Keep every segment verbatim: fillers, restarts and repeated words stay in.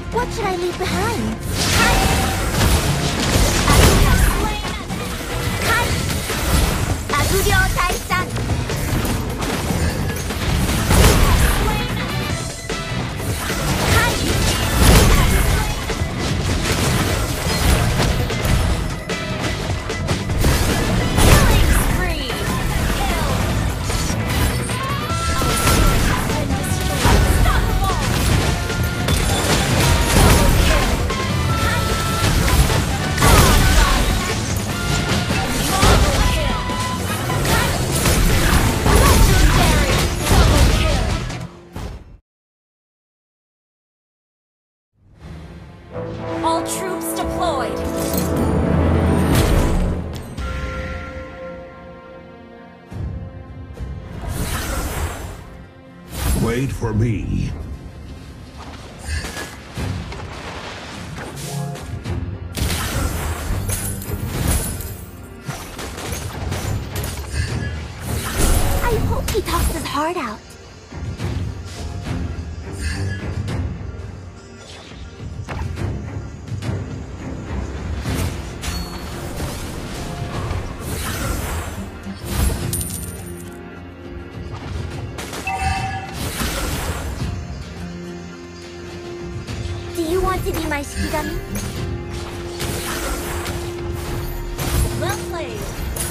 What should I leave behind? Aguryo Taisan! All troops deployed! Wait for me. I hope he talks his heart out. Do you want to be my Shikigami? Well played!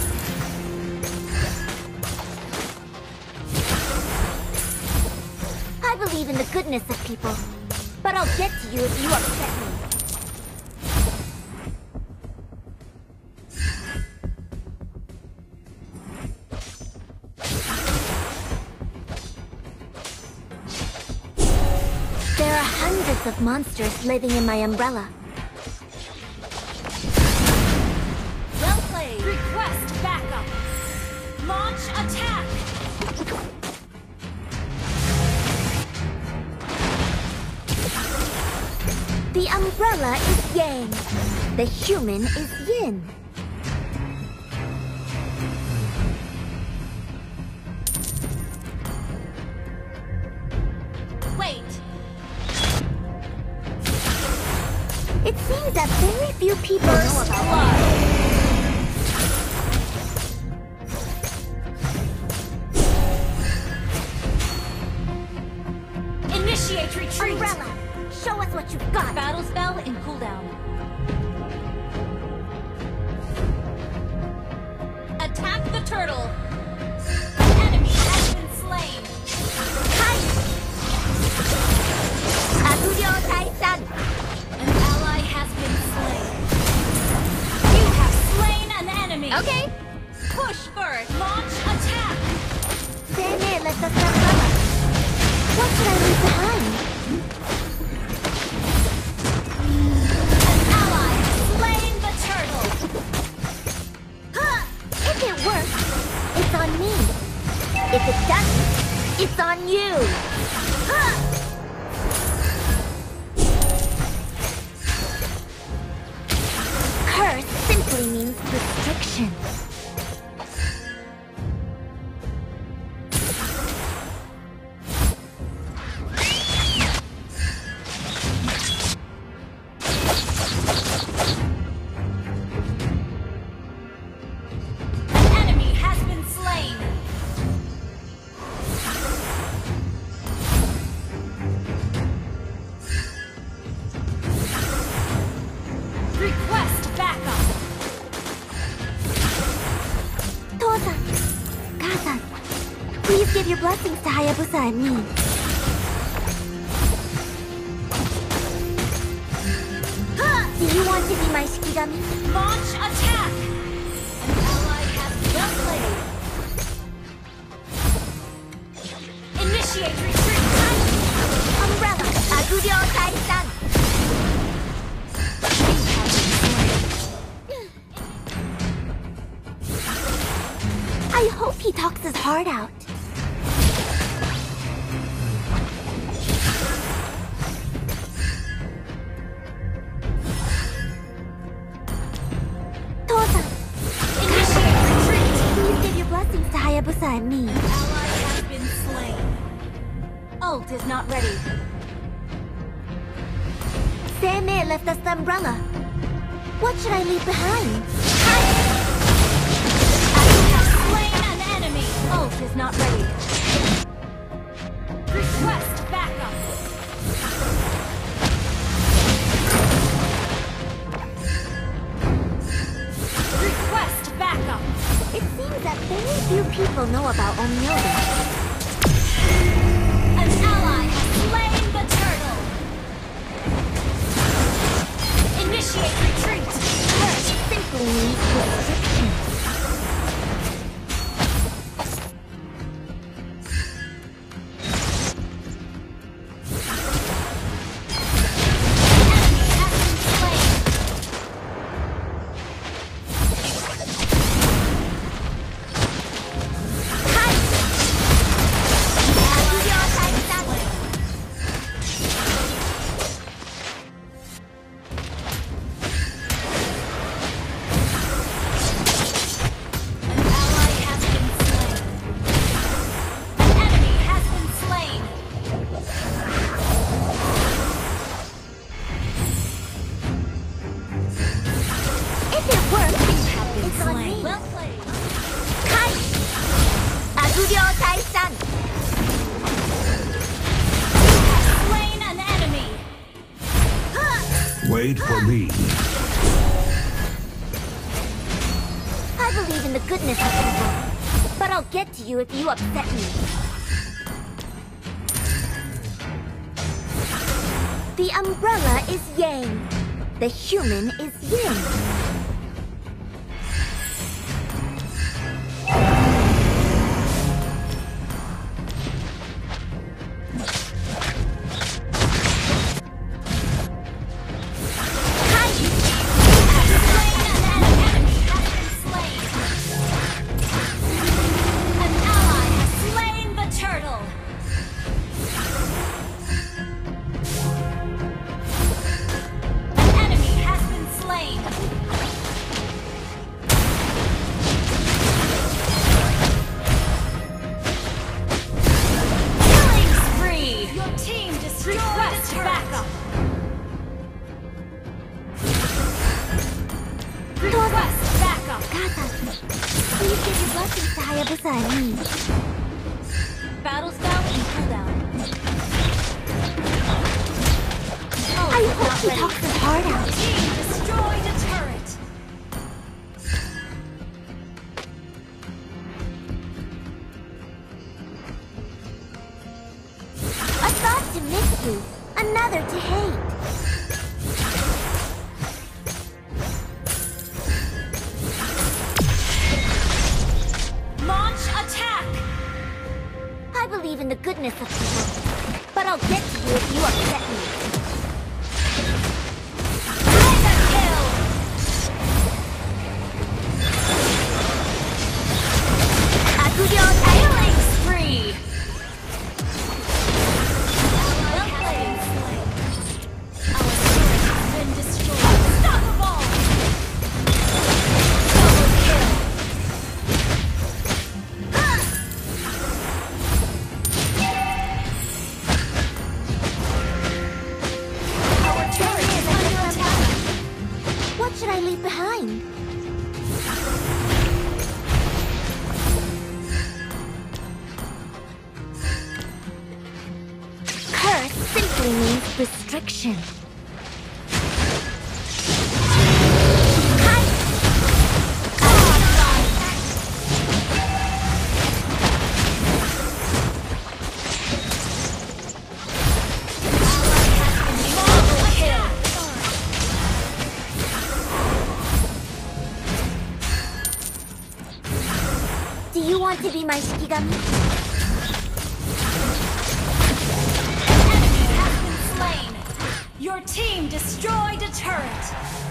I believe in the goodness of people, but I'll get to you if you upset me. There are hundreds of monsters living in my umbrella. Well played! Request backup! Launch attack! The umbrella is Yang. The human is Yin. Wait! It seems that very few people First know about blood! Initiate retreat! Umbrella, show us what you've got. Battle spell in cooldown. Attack the turtle! An enemy has been slain! Hi! Aguryo Taisan! An ally has been slain. You have slain an enemy! Okay. Push first! Launch attack! Sene, let us umbrella. What should I leave behind? An ally has slain the turtle! Huh! If it works, it's on me. If it doesn't, it's on you. Huh! Curse simply means restriction. An enemy has been slain! Request backup! Tosan, Kasan, please give your blessings to Hayabusa and me. Huh! Do you want to be my Shikigami? Launch attack! An ally has well played! Initiate retreat! Umbrella, Aguryo Taisan! I hope he talks his heart out. Tosan, Initiate retreat! please give your blessings to Hayabusa and me. An ally has been slain. Ult is not ready. Ymir left us the umbrella. What should I leave behind? You have slain an enemy. Ult is not ready. Request backup. Request backup. It seems that very few people know about Onmyoga. An ally has slain the turtle. Initiate retreat. Curse simply needs restriction. Wait for me. I believe in the goodness of people, but I'll get to you if you upset me. The umbrella is Yang. The human is Yin. Battle style and cooldown. I hope he talks his heart out. Team destroyed a turret. A thought to miss you, another to hate. I believe in the goodness of people, but I'll get to you if you upset me. Mega kill! Akugyo Killing spree! Well played. Our turret has been destroyed. Unstoppable! Double kill! What should I leave behind? Curse simply means restriction. Do you want to be my Shikigami? Enemy has been slain. Your team destroyed a turret.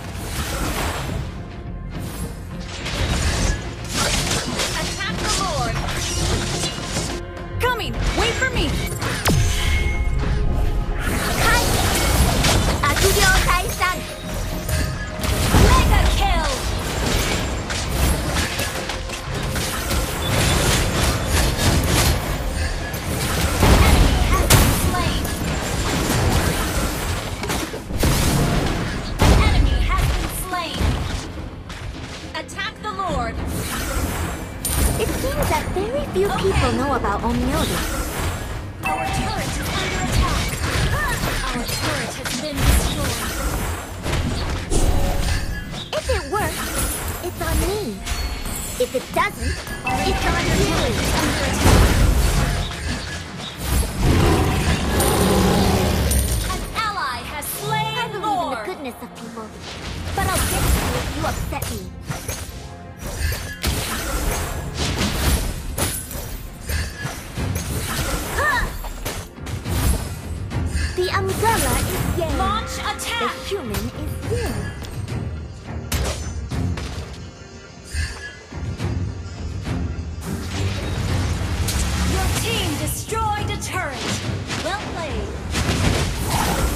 Attack the Lord. Coming. Wait for me. Akugyo Taisan. Mega kill. Enemy has been slain. few Okay. people know about Omnilda. Our turret is under attack. Our turret has been destroyed. If it works, it's on me. If it doesn't, it's on you. An ally has I slain believe in Lord. the goodness of people, but I'll get to you if you upset me. The umbrella is Yang. Launch The attack. human is you. Your team destroyed a turret. Well played.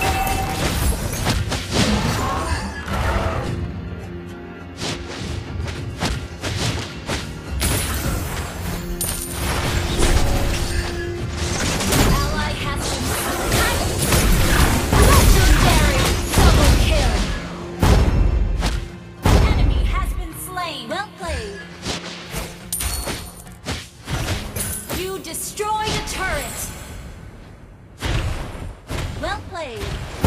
Ally has been slain. Legendary double kill. Enemy has been slain. Well played. You destroyed a turret. Well played.